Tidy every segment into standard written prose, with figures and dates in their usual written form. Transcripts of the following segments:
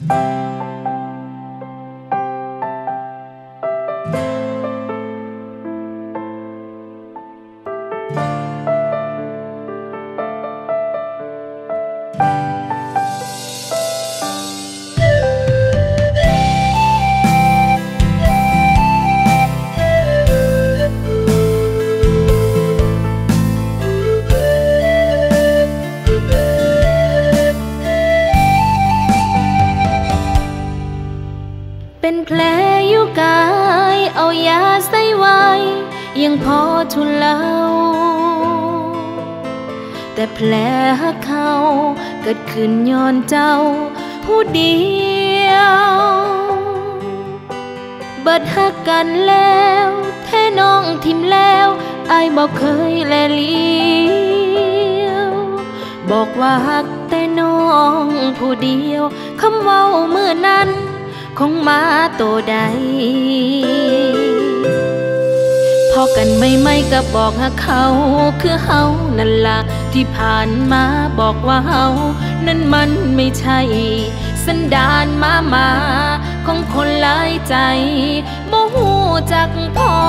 เป็นแผลอยู่กายเอายาใส่ไว้ยังพอทุเลาแต่แผลหักเขาเกิดขึ้นย้อนเจ้าผู้เดียวเบิดหักกันแล้วแท้น้องทิมแล้วอายบอกเคยแลเลี้ยวบอกว่าหักแต่น้องผู้เดียวคำเว้าเมื่อนั้นคงมาโตใดพอกันไม่ก็บอกหาเขาคือเฮานั่นล่ะที่ผ่านมาบอกว่าเฮานั้นมันไม่ใช่สันดานมาของคนหลายใจบ่ฮู้จักพอ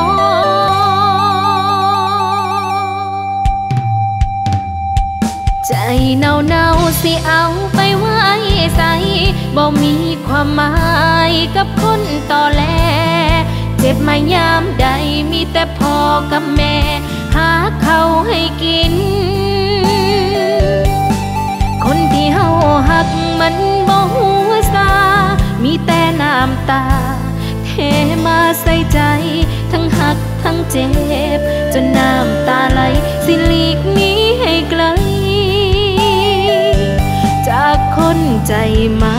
ใจเนาสิเอาไปไว้ใส่บ่มีความหมายกับคนต่อแลเจ็บมายามใดมีแต่พ่อกับแม่หาเขาให้กินคนที่เฮาหักมันบ่ฮู้ซามีแต่น้ำตาเทมาใส่ใจทั้งหักทั้งเจ็บจนน้ำตาไหลสิหลีกหนีให้ไกลจากคนใจมา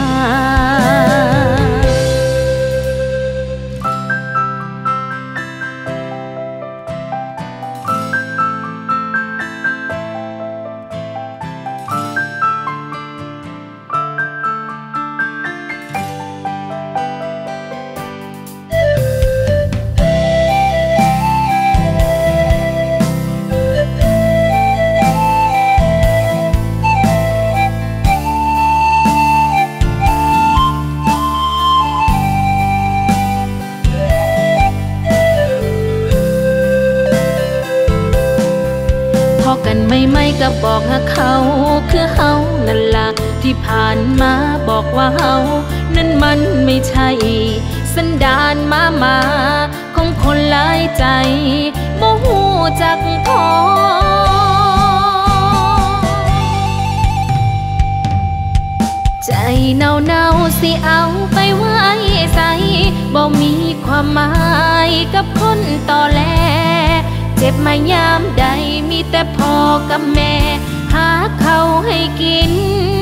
กันไม่ก็บอกหาเขาคือเฮานั่นล่ะที่ผ่านมาบอกว่าเฮานั้นมันไม่ใช่สันดานมาของคนหลายใจบ่ฮู้จักพอใจเนาสิเอาไปไว้ใส่บ่มีความหมายกับคนต่อแลเจ็บมายามใดมีแต่พ่อกับแม่หาเขาให้กิน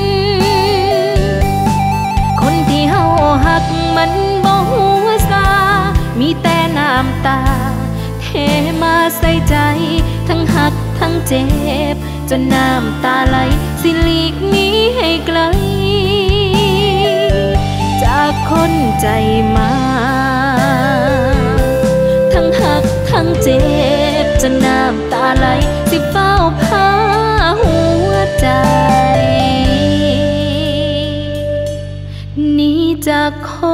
คนที่เฮาหักมันบ่ฮู้ซามีแต่น้ำตาเทมาใส่ใจทั้งหักทั้งเจ็บจนน้ำตาไหลสิหลีกหนีให้ไกลจากคนใจมาทั้งหักทั้งเจ็บจนน้ำตาไหลสิเฝ้าพาหัวใจหนีจากค